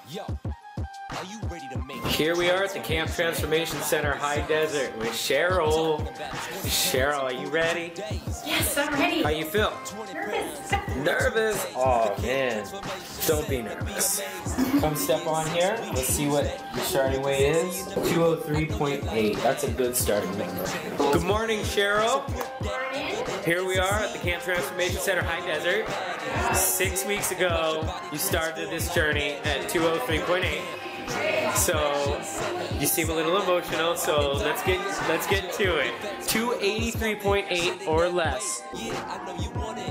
Here we are at the Camp Transformation Center High Desert with Sheryl. Sheryl, are you ready? Yes, I'm ready. How you feel? Nervous. Nervous? Oh man, don't be nervous. Come step on here. Let's see what your starting weight is. 203.8. That's a good starting number. Good morning, Sheryl. Here we are at the Camp Transformation Center High Desert. 6 weeks ago, you started this journey at 203.8. So you seem a little emotional, so let's get to it. 283.8 or less.